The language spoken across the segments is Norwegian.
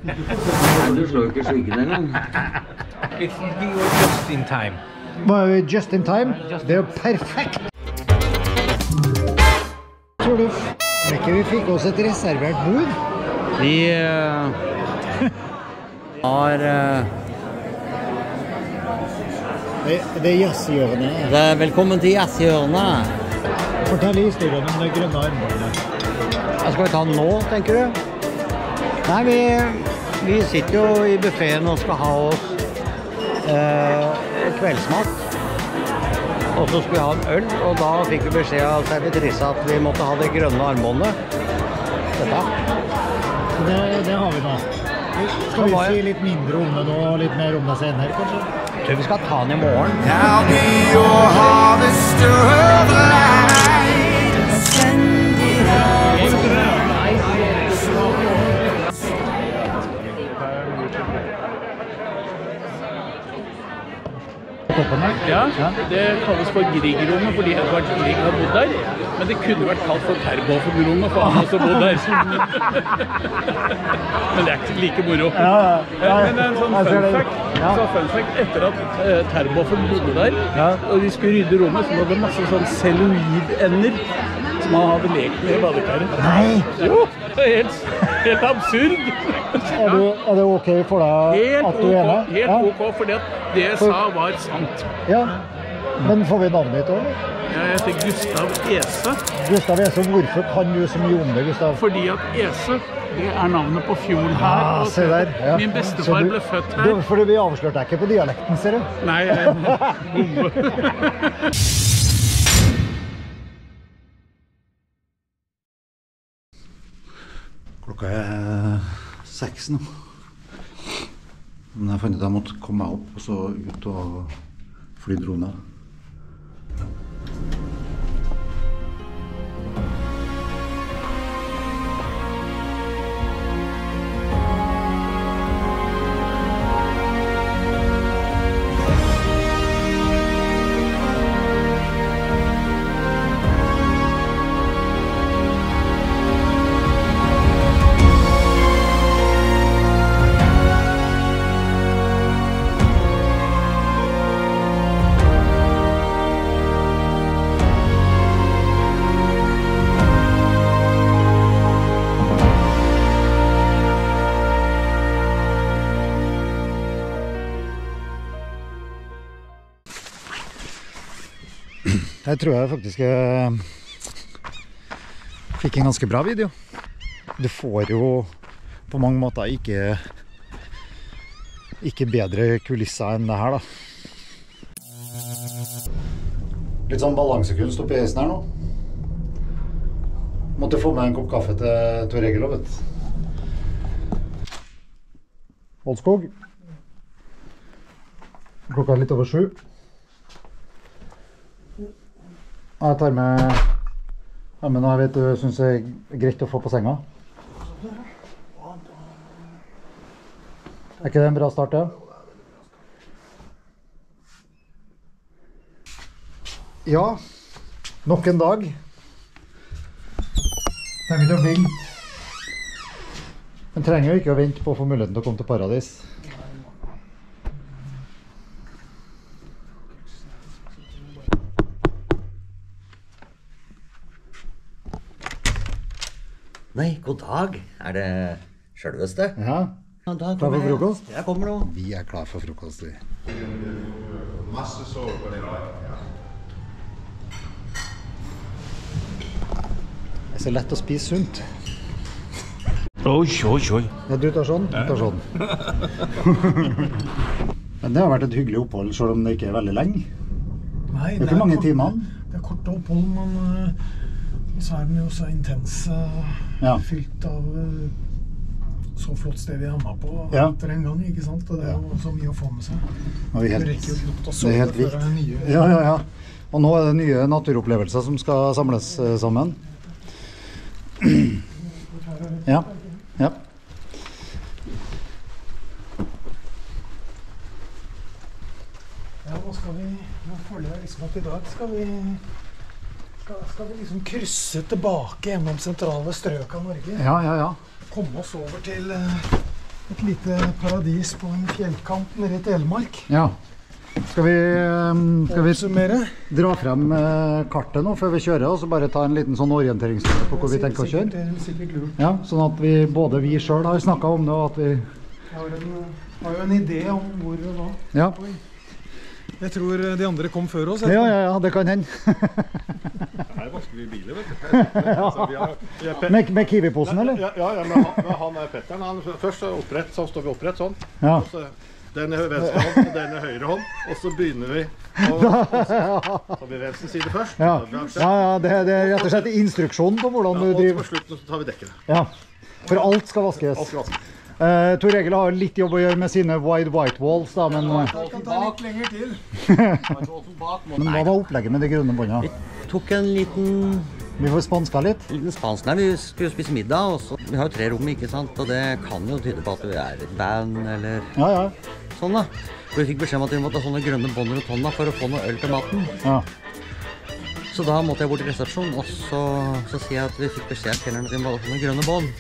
Du slår jo ikke skyggen engang. Vi var just in time. Var vi just in time? Det er jo perfekt! Tror du ikke vi fikk oss et reservert bord? Vi har Det er jazzhjørnet. Det er velkommen til jazzhjørnet. Fortell historien om det grønne armbåndet. Skal vi ta den nå, tenker du? Nei, vi sitter jo i buffeten og skal ha oss kveldsmat. Og så skulle vi ha en øl, og da fikk vi beskjed av servitrissa at vi måtte ha det grønne armbåndet. Dette. Det har vi nå. Skal vi si litt mindre om det nå, og litt mer om det senere, kanskje? Jeg tror vi skal ta den i morgen. I'll be your harvester of light. Send it out. Ja, det kalles for Grieg-rommet fordi Edvard Grieg har bodd der. Men det kunne vært kalt for Terboven-rommet, for han har også bodd der. Men det er ikke like moro. Men en sånn fun fact, etter at Terboven bodde der, og de skulle rydde rommet, så var det masse sånn celluloidender som han hadde lekt med i badekaret. Nei! Jo, det er helt absurd. Er det ok for deg at du er med? Helt ok, fordi at det jeg sa var sant. Ja, men får vi navnet ditt også? Jeg heter Gustav Ese. Gustav Ese, hvorfor kan du så mye om det, Gustav? Fordi at Ese, det er navnet på fjorden her. Ja, se der. Ja. Min bestefar ble født her. Fordi vi avslørte deg ikke på dialekten, ser du? Nei, bombe. Klokka er 6 nå. Men jeg fant ut at jeg måtte komme meg opp og så ut og fly droner. Jeg tror jeg faktisk fikk en ganske bra video. Du får jo på mange måter ikke bedre kulisser enn det her da. Litt sånn balansekunst oppi heisen her nå. Måtte få med en kopp kaffe til Tor Egil, vet du. Oldskog. Klokka er litt over 7. Jeg tar med noe jeg vet du synes er greit å få på senga. Er ikke det en bra start, ja? Ja, nok en dag. Jeg vil jo vente. Men trenger jo ikke å vente på å få muligheten til å komme til paradis. Nei, god dag. Er det selveste? Ja, klar for frokost? Jeg kommer nå. Vi er klar for frokost, vi. Masse sår på det der. Det er så lett å spise sunt. Oi. Ja, du tar sånn, du tar sånn. Men det har vært et hyggelig opphold, selv om det ikke er veldig lenge. Nei, det er ikke mange timene. Det er kort opphold, men så er den jo så intens, fylt av så flott sted vi havnet på etter en gang, ikke sant? Og det er jo så mye å få med seg. Du rekker jo knapt å sove før det er nye. Ja. Og nå er det nye naturopplevelser som skal samles sammen. Ja. Ja, nå føler jeg liksom at i dag skal vi liksom krysse tilbake gjennom sentrale strøk av Norge. Ja. Komme oss over til et lite paradis på en fjellkant nede I Telemark. Ja. Skal vi Summere? dra frem kartet nå før vi kjører, og så bare ta en liten sånn orienteringstur på hvor vi tenker å kjøre? Det sikkert lurt. Ja, sånn at både vi selv har snakket om det, og at vi... Jeg har jo en idé om hvor og hva. Ja. Jeg tror de andre kom før oss. Ja, det kan hende. Her vasker vi biler, vet du. Med Kiwi-posen, eller? Ja, men han Petteren, først så opprett, så står vi opprett sånn. Ja. Den venstre hånd, og den høyre hånd, og så begynner vi. Så blir venstre side først. Ja, det er rett og slett instruksjonen på hvordan du driver. Og på slutten så tar vi dekkene. Ja, for alt skal vaskes. Alt skal vaskes. Tor Egil har litt jobb å gjøre med sine wide white walls, da, men... Det kan ta litt lenger til. Men hva var opplegget med de grønne båndene? Vi tok en liten... Vi får spanska litt. Spansk, nei, vi skulle spise middag, og så, vi har jo 3 rom, ikke sant? Og det kan jo tyde på at vi et band, eller sånn da. Og vi fikk beskjed om at vi måtte ha sånne grønne bånd rundt hånda for å få noe øl til maten. Ja. Så da måtte jeg bort til resepsjonen, og så sier jeg at vi fikk beskjed av kelneren at vi måtte ha sånne grønne bånd.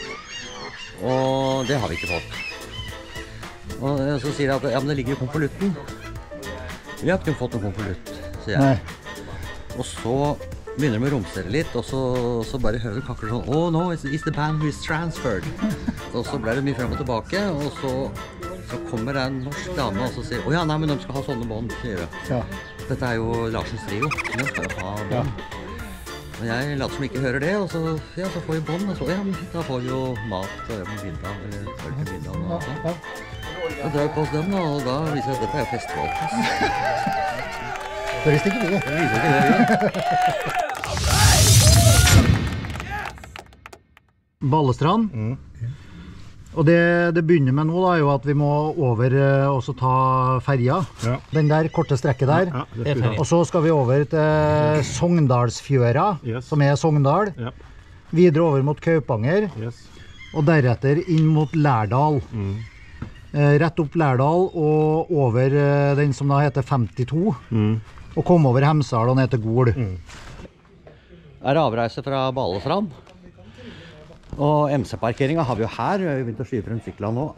Og det har vi ikke fått. Og så sier jeg at ja, men det ligger I konvolutten. Vi har ikke fått noen konvolutt, sier jeg. Og så begynner de å romstere litt, og så bare hører du kakler sånn «Oh no, it's the band who is transferred». Og så ble det mye frem og tilbake, og så kommer det en norsk dame og så sier «Å ja, nei, men de skal ha sånne bånd», sier det. Ja. Dette jo Larsens trio, de skal jo ha bånd. Og jeg later som ikke hører det, og så får vi bånd, og så, ja, men da får vi jo mat og middag, eller øl til middag og sånn. Da drar vi på oss dem, og da viser jeg at dette jo festival. Det visste ikke vi. Det viser ikke det, Balestrand. Og det begynner med nå da, jo at vi må over og så ta ferja. Ja. Den der korte strekket der. Ja, og så skal vi over til Sogndalsfjøra, som Sogndal. Ja. Videre over mot Kaupanger. Og deretter inn mot Lærdal. Rett opp Lærdal og over den som da heter 52. Og komme over Hemsedal og ned til Gol. Det avreise fra Balestrand. Og MC-parkeringen har vi jo her. Vi har begynt å skyve frem syklene nå.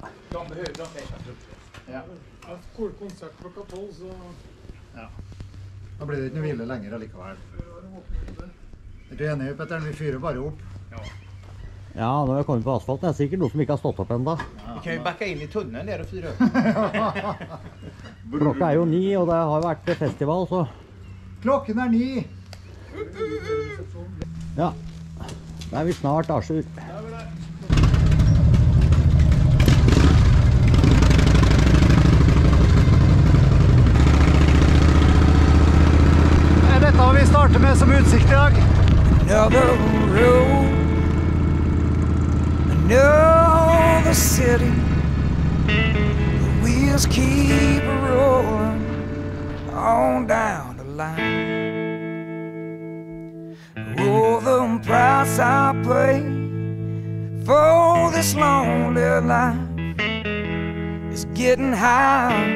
Ja. Konsert klokka 12, så... Ja. Da blir det ikke noe hvile lenger allikevel. Er du enig, Petter? Vi fyrer bare opp. Ja, nå har vi kommet på asfalten. Det sikkert noe som ikke har stått opp enda. Vi kan jo backa inn I tunnelen der og fyre opp. Klokka jo 9, og det har jo vært festival, så... Klokken 9! Ja. Da vi snart Arsur. Dette vi starter med som utsikt I dag. Another road, another city. The wheels keep rolling on down the line. Oh, the price I pay for this lonely life is getting high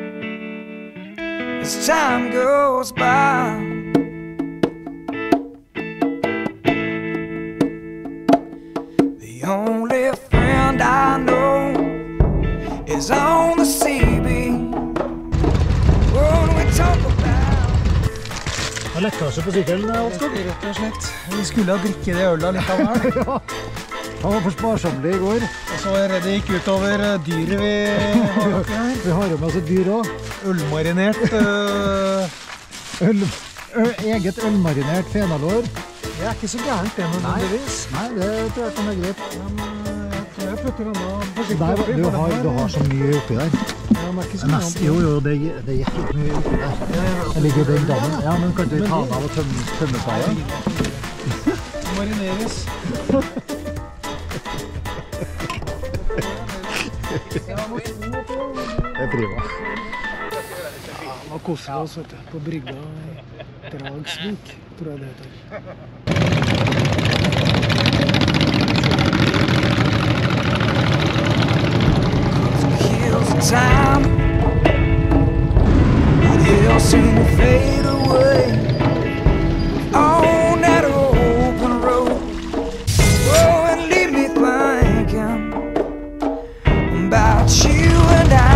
as time goes by. The only friend I know is on the CB. When we talk about lekkasje på sykkelen, Oddskog? Rett og slett. Vi skulle ha drikke det ølet litt av hver. Ja, han var for sparsommelig I går. Og så jeg redd det gikk ut over dyret vi har oppi her. Vi har jo med oss et dyr også. Ølmarinert. Eget ølmarinert fenalår. Det ikke så gærent det nødvendigvis. Nei, det tror jeg kan greit. Men jeg tror jeg putter denne forsiktig oppi. Du har så mye oppi der. Ja, men ikke så mye oppi. Jo, det gikk ikke mye oppi der. Det ligger den dammen. Ja, men kan du ta den av og tømme på det? Marineres. Det prima. Nå koser vi oss, vet du, på brygga I Dragsvik, tror jeg det heter. kills time. They'll soon fade away on that open road. Oh, and leave me thinking about you and I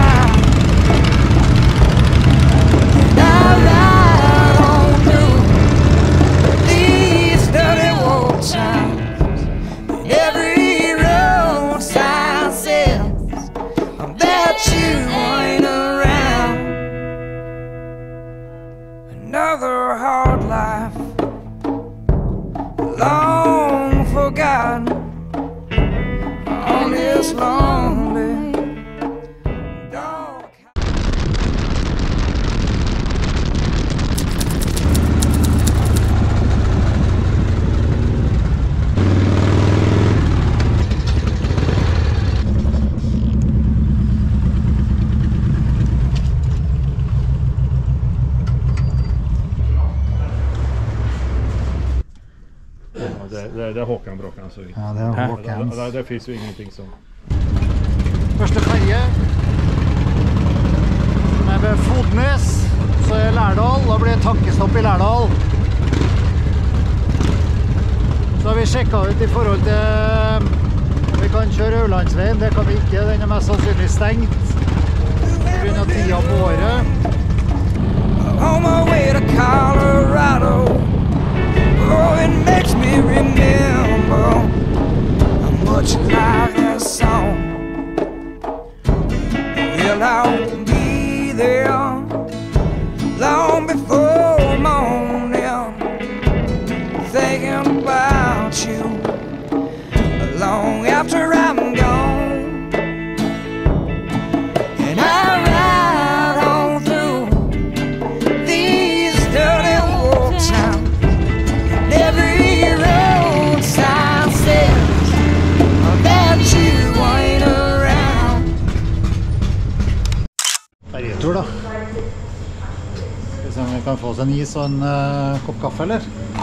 ride on through these dirty old towns. Every road sign says that you ain't around. Another hard life, long forgotten on this lonely dog. Det er Håkan Bråkan, så Ja, det er Håkan. Det finnes jo ingenting som... Første ferje som er ved Fodnes, så er Lærdal. Da blir det tankestopp i Lærdal. Så har vi sjekket ut i forhold til vi kan kjøre Ølandsveien. Det kan vi ikke, den er mest sannsynlig stengt på grunn av tida på året. On my way to Colorado, oh, it makes me remember how much like that song. Well, I'll be there long before morning, thinking about you long after I'm gone. And I ride on through these dirty old towns. Every road sign says that you ain't around. Ferjetur da. Skal vi se om vi kan få oss en is og en kopp kaffe, eller?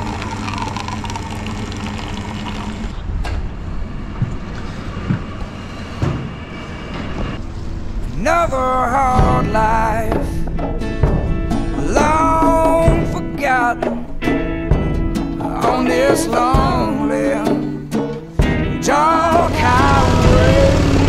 Another hard life, long forgotten on this lonely dark highway.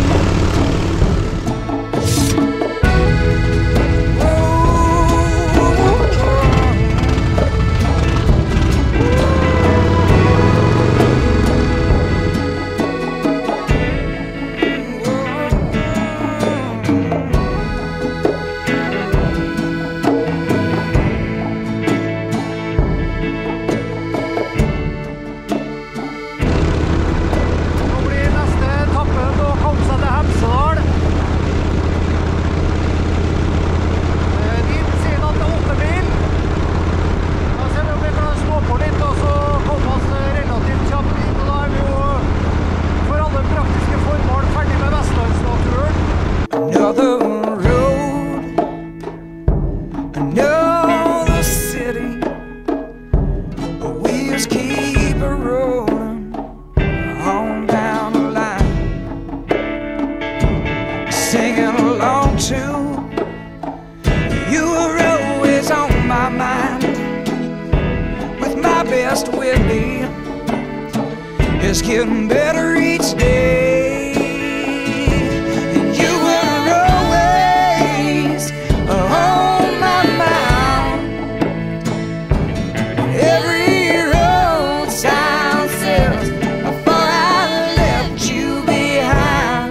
It's getting better each day, and you were always on my mind. Every road sign says before I left you behind.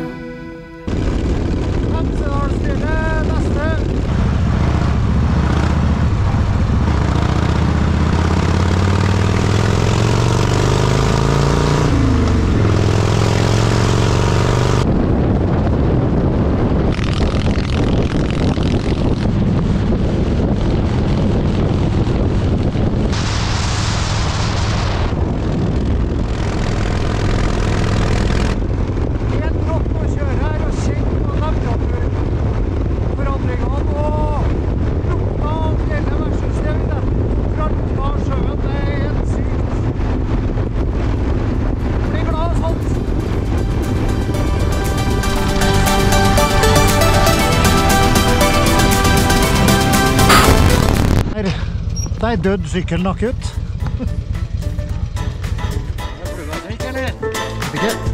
Der døde sykkelen akutt. Er det fluetrykk, eller? Ikke?